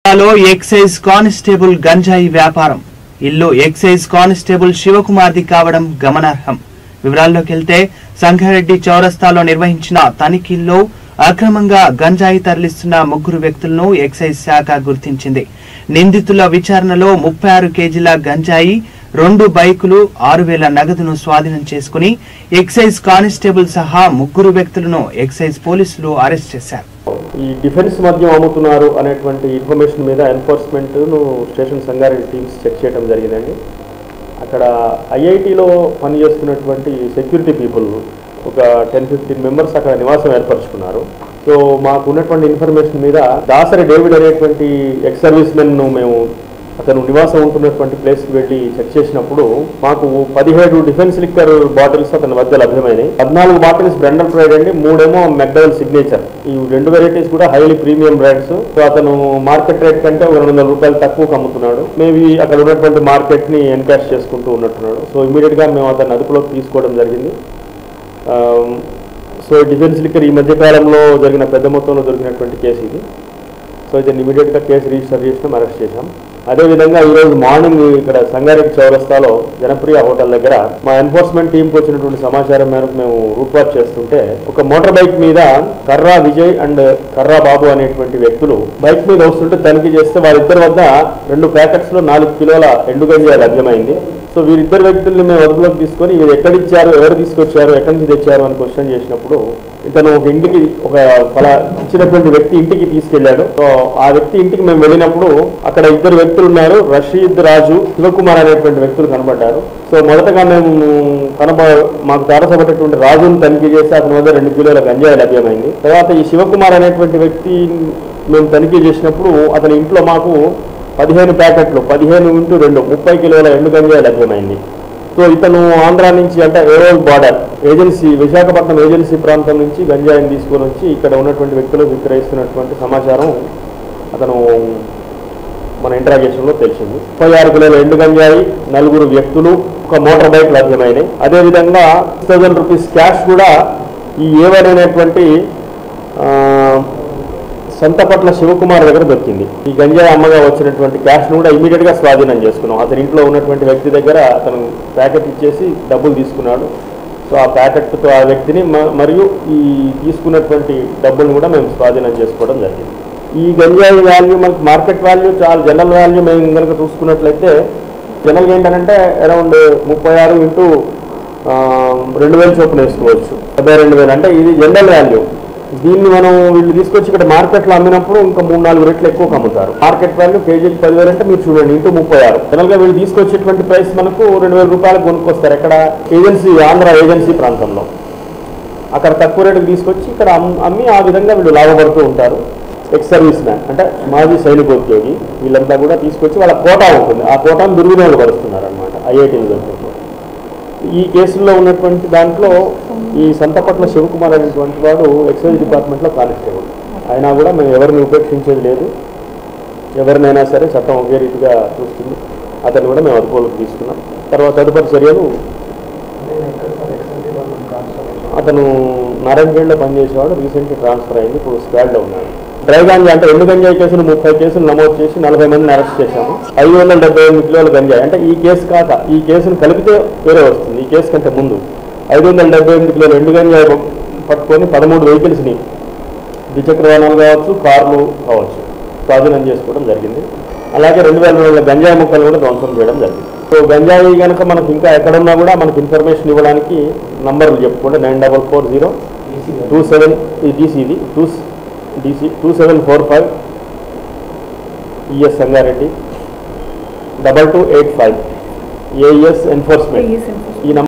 Excise constable గంజాయి వ్యాపారం ఇల్లు ఎక్సైజ్ కానిస్టేబుల్ శివకుమార్ది కావడం గమనార్హం. వివరాల్లోకి వెళ్తే సంగారెడ్డి చౌరస్తాలో నిర్వహించిన తనిఖీల్లో అక్రమంగా గంజాయి తరలిస్తున్న 3 వ్యక్తులను ఎక్సైజ్ శాఖ గుర్తించింది. నిందితుల విచారణలో 36 కేజీల గంజాయి, 2 బైకులు, 6,000 నగదును స్వాధీనం చేసుకుని ఎక్సైజ్ కానిస్టేబుల్ సహా 3 వ్యక్తులను ఎక్సైజ్ పోలీసులు అరెస్ట్ చేశారు. ఈ డిఫెన్స్ మద్యం అమ్ముతున్నారు అనేటువంటి ఇన్ఫర్మేషన్ మీద enforcement station Sangareddy teams check చేయడం జరిగిందండి. అక్కడ ఐఐటిలో పనిచేస్తున్నటువంటి సెక్యూరిటీ పీపుల్ ఒక 10-15 మెంబర్స్ అక్కడ నివాసం ఏర్పరచుకున్నారు. సో మాకు ఉన్నటువంటి ఇన్ఫర్మేషన్ మీద దాసరి డేవిడ్ అనేటువంటి ఎక్స్ సర్వీస్ మెన్ను మేము అతను నివాసం ఉంటున్నటువంటి ప్లేస్కి వెళ్ళి చెక్ చేసినప్పుడు మాకు 17 డిఫెన్స్ లిక్కర్ బాటిల్స్ అతని వద్ద లభ్యమైనవి. 14 బాటిల్స్ బ్రెండల్ ప్రైడ్ అండి, 3 మెక్డవెల్ సిగ్నేచర్. ఈ 2 వెరైటీస్ కూడా హైలీ ప్రీమియం బ్రాండ్స్. సో అతను మార్కెట్ రేట్ కంటే 200 రూపాయలు తక్కువ అమ్ముతున్నాడు. మేబీ అక్కడ ఉన్నటువంటి మార్కెట్ ని ఎన్కాష్ చేసుకుంటూ ఉన్నట్టున్నాడు. సో ఇమీడియట్ గా మేము అతన్ని అదుపులోకి తీసుకోవడం జరిగింది. సో డిఫెన్స్ లిక్కర్ ఈ మధ్య కాలంలో జరిగిన పెద్ద మొత్తంలో దొరికినటువంటి కేసు ఇది. సో ఇతను ఇమీడియట్ గా కేసు రిజిస్టర్ చేసినాం, అరెస్ట్ చేశాం. అదేవిధంగా ఈరోజు మార్నింగ్ ఇక్కడ సంగారెడ్డి చౌరస్తాలో జనప్రియ హోటల్ దగ్గర మా ఎన్ఫోర్స్మెంట్ టీంకి వచ్చినటువంటి సమాచారం మేరకు మేము రూట్ వాచ్ చేస్తుంటే ఒక మోటార్ బైక్ మీద కర్రా విజయ్ అండ్ కర్రా బాబు అనేటువంటి వ్యక్తులు బైక్ మీద వస్తుంటే తనిఖీ చేస్తే వారిద్దరి వద్ద 2 ప్యాకెట్స్ లో 4 కిలోల ఎండు గంజాయి లభ్యమైంది. సో వీరిద్దరు వ్యక్తుల్ని మేము అదుపులోకి తీసుకొని వీరు ఎక్కడిచ్చారు, ఎవరు తీసుకొచ్చారు, ఎక్కడి నుంచి తెచ్చారు అని క్వశ్చన్ చేసినప్పుడు ఇతను ఒక ఇంటికి ఇచ్చినటువంటి వ్యక్తి ఇంటికి తీసుకెళ్లాడు. సో ఆ వ్యక్తి ఇంటికి మేము వెళ్ళినప్పుడు అక్కడ 2 వ్యక్తులు ఉన్నారు. రషీద్ రాజు, శివకుమార్ అనేటువంటి వ్యక్తులు కనబడ్డారు. సో మొదటగా మేము మాకు తారసపడేటువంటి రాజును తనిఖీ చేసి అతని వద్ద 2 కిలోల గంజాయి లభ్యమైంది. తర్వాత ఈ శివకుమార్ అనేటువంటి వ్యక్తి మేము తనిఖీ చేసినప్పుడు అతని ఇంట్లో మాకు 15 ప్యాకెట్లు 15x2 30 కిలోల ఎండు గంజాయి లభ్యమైంది. సో ఇతను ఆంధ్ర నుంచి అంటే ఏరోల్ బార్డర్ ఏజెన్సీ విశాఖపట్నం ఏజెన్సీ ప్రాంతం నుంచి గంజాయిని తీసుకొని వచ్చి ఇక్కడ ఉన్నటువంటి వ్యక్తులకు విక్రయిస్తున్నటువంటి సమాచారం అతను మన ఇంటరాగేషన్లో తెలిసింది. 36 కిలోల ఎండు గంజాయి, 4 వ్యక్తులు, ఒక మోటార్ బైక్ లభ్యమైనవి. అదేవిధంగా 6,000 రూపీస్ క్యాష్ కూడా ఈ ఏవైనటువంటి సంతపట్ల శివకుమార్ దగ్గర దొరికింది. ఈ గంజాయి అమ్మగా వచ్చినటువంటి క్యాష్ను కూడా ఇమీడియట్ గా స్వాధీనం చేసుకున్నాం. అతని ఇంట్లో ఉన్నటువంటి వ్యక్తి దగ్గర అతను ప్యాకెట్ ఇచ్చేసి డబ్బులు తీసుకున్నాడు. సో ఆ ప్యాకెట్తో ఆ వ్యక్తిని మరియు ఈ తీసుకున్నటువంటి డబ్బులను కూడా మేము స్వాధీనం చేసుకోవడం జరిగింది. ఈ గంజాయి వాల్యూ మనకు మార్కెట్ వాల్యూ చాలా జనరల్ వాల్యూ మేము కనుక చూసుకున్నట్లయితే జనరల్గా ఏంటంటే అరౌండ్ 36 ఇంటూ 2,000 చొప్పున వేసుకోవచ్చు. 72,000 అంటే ఇది జనరల్ వాల్యూ. దీన్ని మనం వీళ్ళు తీసుకొచ్చి ఇక్కడ మార్కెట్లో అమ్మినప్పుడు ఇంకా 3-4 రెట్లు ఎక్కువ అమ్ముతారు. మార్కెట్ వాల్యూ కేజీకి 10,000 అంటే మీరు చూడండి ఇంటూ 36. జనరల్ గా వీళ్ళు తీసుకొచ్చేటువంటి ప్రైస్ మనకు 2,000 రూపాయలకు కొనుక్కొస్తారు. ఎక్కడ ఏజెన్సీ ఆంధ్ర ఏజెన్సీ ప్రాంతంలో అక్కడ తక్కువ రేటుకు తీసుకొచ్చి ఇక్కడ అమ్మి ఆ విధంగా వీళ్ళు లాభపడుతూ ఉంటారు. ఎక్స్ సర్వీస్ మ్యాన్ అంటే మాజీ సైనికోద్యోగి వీళ్ళంతా కూడా తీసుకొచ్చి వాళ్ళ కోటా ఉంటుంది, ఆ కోటాను దుర్వినియోగపరుస్తున్నారు అనమాట ఐఐటీలు. ఈ కేసుల్లో ఉన్నటువంటి దాంట్లో ఈ సంతపట్ల శివకుమార్ అనేటువంటి వాడు ఎక్సైజ్ డిపార్ట్మెంట్లో కానిస్టేబుల్. అయినా కూడా మేము ఎవరిని ఉపేక్షించేది లేదు. ఎవరినైనా సరే చట్టం ఒకే రీతిగా చూస్తుంది. అతను కూడా మేము అదుపులోకి తీసుకున్నాం. తర్వాత తదుపరి చర్యలు అతను నారాయణగఢ్లో పనిచేసేవాడు, రీసెంట్గా ట్రాన్స్ఫర్ అయింది, ఇప్పుడు స్క్వాడ్లో ఉన్నాడు. డ్రై గంజాయి అంటే ఎండు గంజాయి కేసులు 30 కేసులు నమోదు చేసి 40 మందిని అరెస్ట్ చేశాము. 578 కిలోల గంజాయి అంటే ఈ కేసు కాక ఈ కేసును కలిపితే వేరే వస్తుంది. ఈ కేసు కంటే ముందు 578 కిలోల ఎండు గంజాయి పట్టుకొని 13 వెహికల్స్ని ద్విచక్ర వాహనాలు కావచ్చు, కార్లు కావచ్చు స్వాధీనం చేసుకోవడం జరిగింది. అలాగే 2,000 గంజాయి ముక్కలు కూడా ధ్వంసం చేయడం జరిగింది. సో గంజాయి కనుక మనకు ఇంకా ఎక్కడున్నా కూడా మనకు ఇన్ఫర్మేషన్ ఇవ్వడానికి నంబర్లు చెప్పుకుంటే 9440 27 DCది 2745 ES సంగారెడ్డి 2285 AES ఎన్ఫోర్స్మెంట్ ఈ